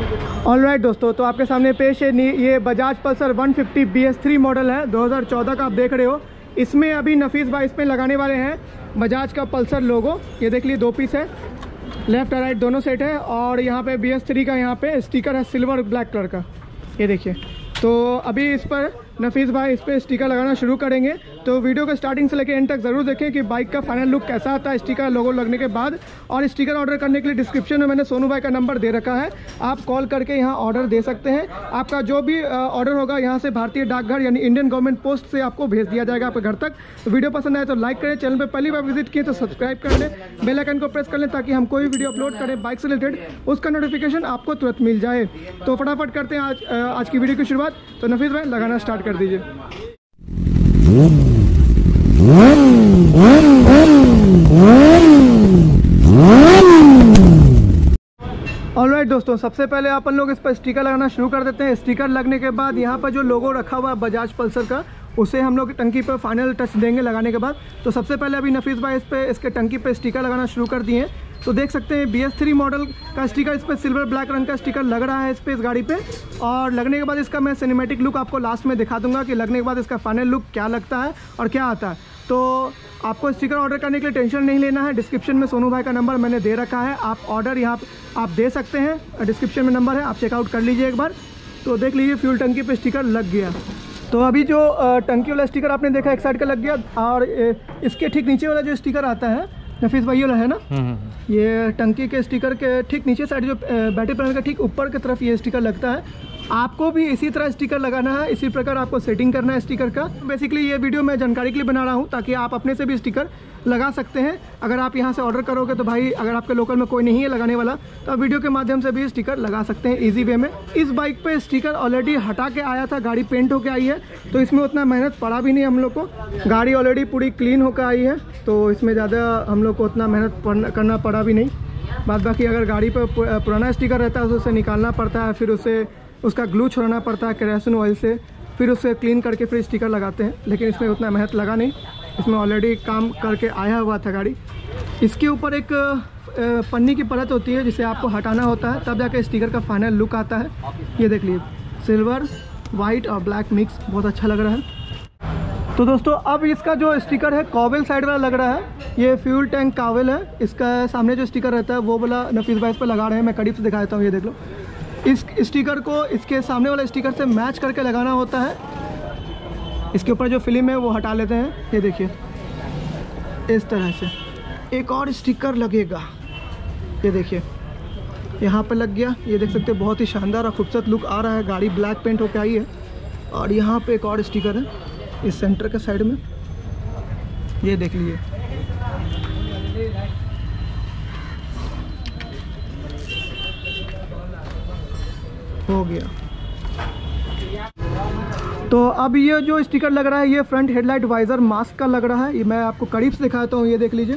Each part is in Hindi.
ऑलराइट दोस्तों, तो आपके सामने पेश है ये बजाज पल्सर 150 BS3 मॉडल है 2014 का, आप देख रहे हो। इसमें अभी नफीस भाई इसमें लगाने वाले हैं बजाज का पल्सर लोगो। ये देख लिए 2 पीस है, लेफ्ट और राइट दोनों सेट है। और यहाँ पे BS3 का यहाँ पे स्टिकर है सिल्वर ब्लैक कलर का, ये देखिए। तो अभी इस पर नफीस भाई इस पर स्टिकर लगाना शुरू करेंगे। तो वीडियो को स्टार्टिंग से लेकर एंड तक ज़रूर देखें कि बाइक का फाइनल लुक कैसा आता है स्टिकर लोगो लगने के बाद। और स्टिकर ऑर्डर करने के लिए डिस्क्रिप्शन में मैंने सोनू भाई का नंबर दे रखा है, आप कॉल करके यहाँ ऑर्डर दे सकते हैं। आपका जो भी ऑर्डर होगा यहाँ से भारतीय डाकघर यानी इंडियन गवर्नमेंट पोस्ट से आपको भेज दिया जाएगा आपके घर तक। तो वीडियो पसंद आए तो लाइक करें, चैनल पर पहली बार विजिट किए तो सब्सक्राइब कर लें, बेल आइकन को प्रेस कर लें ताकि हम कोई वीडियो अपलोड करें बाइक से रिलेटेड उसका नोटिफिकेशन आपको तुरंत मिल जाए। तो फटाफट करते हैं आज की वीडियो की शुरुआत। तो नफीस भाई लगाना स्टार्ट कर दीजिए। ऑलराइट दोस्तों, सबसे पहले अपन लोग इस पर स्टिकर लगाना शुरू कर देते हैं। स्टिकर लगने के बाद यहाँ पर जो लोगो रखा हुआ है बजाज पल्सर का, उसे हम लोग टंकी पर फाइनल टच देंगे लगाने के बाद। तो सबसे पहले अभी नफीस भाई इसके टंकी पे स्टिकर लगाना शुरू कर दिए। तो देख सकते हैं BS3 मॉडल का स्टिकर, इस पर सिल्वर ब्लैक रंग का स्टिकर लग रहा है इस गाड़ी पे। और लगने के बाद इसका मैं सिनेमैटिक लुक आपको लास्ट में दिखा दूंगा कि लगने के बाद इसका फाइनल लुक क्या लगता है और क्या आता है। तो आपको स्टिकर ऑर्डर करने के लिए टेंशन नहीं लेना है, डिस्क्रिप्शन में सोनू भाई का नंबर मैंने दे रखा है, आप ऑर्डर यहाँ आप दे सकते हैं। डिस्क्रिप्शन में नंबर है, आप चेकआउट कर लीजिए एक बार। तो देख लीजिए फ्यूल टंकी पे स्टिकर लग गया। तो अभी जो टंकी वाला स्टिकर आपने देखा एक साइड का लग गया, और इसके ठीक नीचे वाला जो स्टिकर आता है नफीस भाई वाला है ना, ये टंकी के स्टिकर के ठीक नीचे साइड जो बैटरी पैनल का ठीक ऊपर की तरफ ये स्टिकर लगता है। आपको भी इसी तरह स्टिकर लगाना है, इसी प्रकार आपको सेटिंग करना है स्टिकर का। बेसिकली ये वीडियो मैं जानकारी के लिए बना रहा हूँ ताकि आप अपने से भी स्टिकर लगा सकते हैं। अगर आप यहाँ से ऑर्डर करोगे तो भाई अगर आपके लोकल में कोई नहीं है लगाने वाला तो आप वीडियो के माध्यम से भी स्टिकर लगा सकते हैं इजी वे में। इस बाइक पे स्टिकर ऑलरेडी हटा के आया था, गाड़ी पेंट होकर आई है, तो इसमें उतना मेहनत पड़ा भी नहीं हम लोग को। गाड़ी ऑलरेडी पूरी क्लीन होकर आई है, तो इसमें ज़्यादा हम लोग को उतना मेहनत करना पड़ा भी नहीं। बाद बाकी अगर गाड़ी पर पुराना स्टिकर रहता है तो उसे निकालना पड़ता है, फिर उसका ग्लू छोड़ना पड़ता है केरोसिन ऑयल से, फिर उसे क्लीन करके फिर स्टिकर लगाते हैं। लेकिन इसमें उतना मेहनत लगा नहीं, इसमें ऑलरेडी काम करके आया हुआ था गाड़ी। इसके ऊपर एक पन्नी की परत होती है जिसे आपको हटाना होता है, तब जाके स्टिकर का फाइनल लुक आता है। ये देख लीजिए सिल्वर वाइट और ब्लैक मिक्स, बहुत अच्छा लग रहा है। तो दोस्तों अब इसका जो स्टिकर है कॉवेल साइड वाला लग रहा है, ये फ्यूल टैंक कॉवेल है। इसका सामने जो स्टिकर रहता है वो वाला नफीस भाई इस पर लगा रहे हैं, मैं करीब से दिखा देता हूँ। ये देख लो, इस स्टिकर को इसके सामने वाले स्टिकर से मैच करके लगाना होता है। इसके ऊपर जो फिल्म है वो हटा लेते हैं, ये देखिए इस तरह से एक और स्टिकर लगेगा। ये देखिए यहाँ पे लग गया, ये देख सकते हैं बहुत ही शानदार और खूबसूरत लुक आ रहा है। गाड़ी ब्लैक पेंट होकर आई है और यहाँ पे एक और स्टिकर है इस सेंटर के साइड में, ये देख लीजिए। हो गया। तो अब ये जो स्टिकर लग रहा है ये फ्रंट हेडलाइट वाइजर मास्क का लग रहा है, ये मैं आपको करीब से दिखाता हूँ। ये देख लीजिए,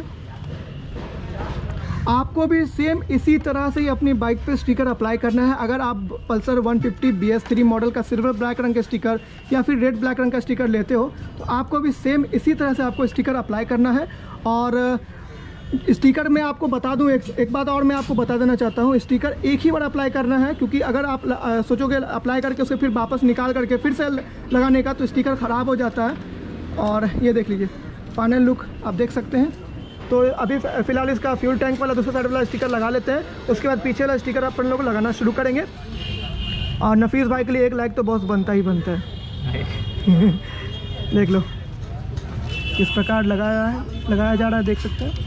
आपको भी सेम इसी तरह से ही अपनी बाइक पे स्टिकर अप्लाई करना है। अगर आप पल्सर 150 BS3 मॉडल का सिल्वर ब्लैक रंग का स्टिकर या फिर रेड ब्लैक रंग का स्टिकर लेते हो तो आपको भी सेम इसी तरह से आपको स्टिकर अप्लाई करना है। और स्टिकर में आपको बता दूं एक बात और मैं आपको बता देना चाहता हूं, स्टिकर एक ही बार अप्लाई करना है, क्योंकि अगर आप सोचोगे अप्लाई करके उसे फिर वापस निकाल करके फिर से लगाने का तो स्टिकर ख़राब हो जाता है। और ये देख लीजिए फाइनल लुक आप देख सकते हैं। तो अभी फ़िलहाल इसका फ्यूल टैंक वाला दूसरे साइड वाला स्टिकर लगा लेते हैं, उसके बाद पीछे वाला स्टिकर अपन लोग लगाना शुरू करेंगे। और नफीस भाई के लिए एक लाइक तो बॉस बनता ही बनता है। देख लो किस प्रकार लगाया जा रहा है, देख सकते हैं।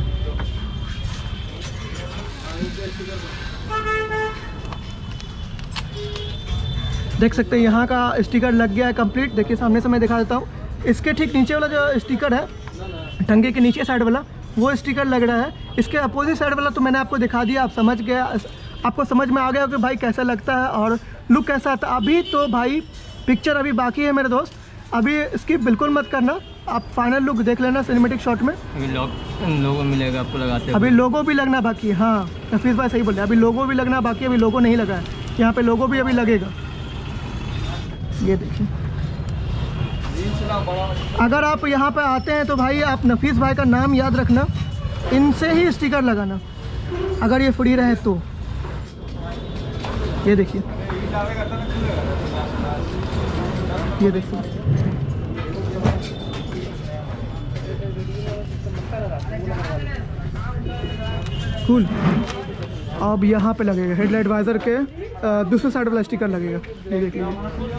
देख सकते हैं यहाँ का स्टिकर लग गया है कंप्लीट। देखिए सामने से मैं दिखा देता हूँ, इसके ठीक नीचे वाला जो स्टिकर है टंगे के नीचे साइड वाला वो स्टिकर लग रहा है। इसके अपोजिट साइड वाला तो मैंने आपको दिखा दिया, आप समझ गया, आपको समझ में आ गया कि भाई कैसा लगता है और लुक कैसा आता है। अभी तो भाई पिक्चर अभी बाकी है मेरे दोस्त, अभी स्किप बिल्कुल मत करना, आप फाइनल लुक देख लेना सिनेमेटिक शॉट में। अभी लोगो मिलेगा आपको लगाते हैं, अभी लोगो भी लगना बाकी है। हाँ नफीस भाई सही बोल रहे हैं, अभी लोगो भी लगना बाकी है, अभी लोगो नहीं लगा है, यहाँ पे लोगो भी अभी लगेगा। ये देखिए, अगर आप यहाँ पे आते हैं तो भाई आप नफीस भाई का नाम याद रखना, इनसे ही स्टिकर लगाना अगर ये फ्री रहे तो। ये देखिए, ये देखिए कूल। अब यहाँ पे लगेगा हेडलाइट वाइजर के दूसरे साइड वाला स्टिकर लगेगा, ये देख लीजिए।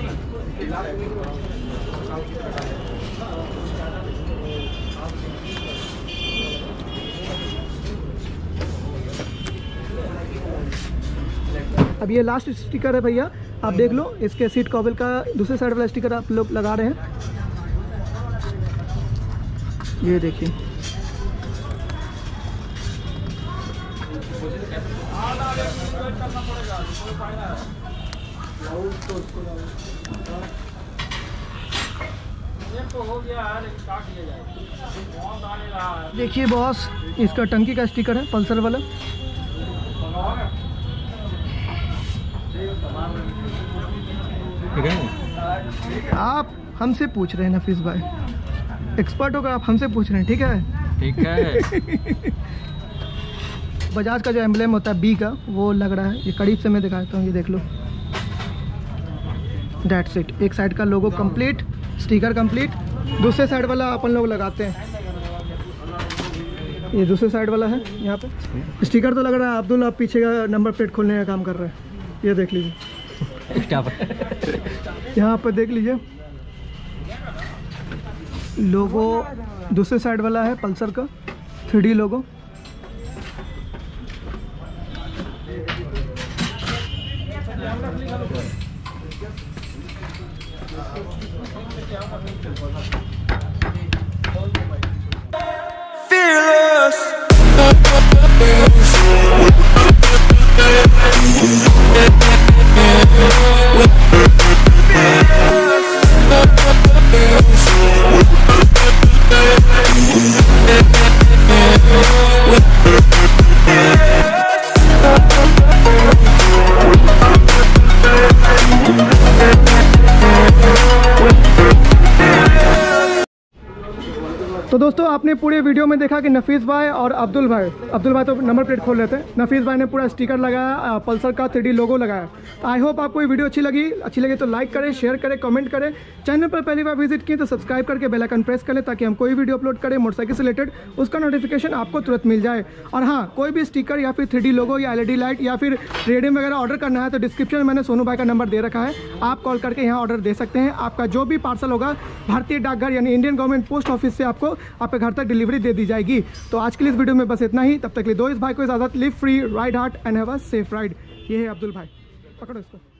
अब ये लास्ट स्टिकर है भैया, आप देख लो। इसके सीट कवर का दूसरे साइड वाला स्टिकर आप लोग लगा रहे हैं, ये देखिए। देखिए बॉस, इसका टंकी का स्टिकर है पल्सर वाला। ठीक है, आप हमसे पूछ रहे हैं नफीस भाई, एक्सपर्ट होकर आप हमसे पूछ रहे हैं, ठीक है? ठीक है। बजाज का जो एम्ब्लेम होता है बी का, वो लग रहा है। ये करीब से मैं दिखाता हूँ, ये देख लो। That's it. एक साइड का लोगो कंप्लीट, स्टिकर कंप्लीट। दूसरे साइड वाला अपन लोग लगाते हैं, ये दूसरे साइड वाला है। यहाँ पे स्टिकर तो लग रहा है अब्दुल, आप पीछे का नंबर प्लेट खोलने का काम कर रहे हैं, ये देख लीजिए। यहाँ पर देख लीजिए लोगो, दूसरे साइड वाला है पल्सर का 3D लोगो। तो दोस्तों, आपने पूरे वीडियो में देखा कि नफीस भाई और अब्दुल भाई तो नंबर प्लेट खोल लेते हैं, नफीस भाई ने पूरा स्टिकर लगाया, पल्सर का 3D लोगो लगाया। तो आई होप आपको ये वीडियो अच्छी लगी तो लाइक करें, शेयर करें, कमेंट करें। चैनल पर पहली बार विजिट किए तो सब्सक्राइब करके बेल आइकन प्रेस करें, ताकि हम कोई वीडियो अपलोड करें मोटरसाइकिल से रिलेटेड उसका नोटिफिकेशन आपको तुरंत मिल जाए। और हाँ, कोई भी स्टिकर या फिर 3D लोगो या LED लाइट या फिर रेडियम वगैरह ऑर्डर करना है तो डिस्क्रिप्शन में मैंने सोनू भाई का नंबर दे रखा है, आप कॉल करके यहाँ ऑर्डर दे सकते हैं। आपका जो भी पार्सल होगा भारतीय डाकघर यानी इंडियन गवर्नमेंट पोस्ट ऑफिस से आपको आपके घर तक डिलीवरी दे दी जाएगी। तो आज के लिए इस वीडियो में बस इतना ही। तब तक के लिए दो इस भाई को इजाजत। Live free, ride hard and have a safe ride. ये है अब्दुल भाई, पकड़ो इसको।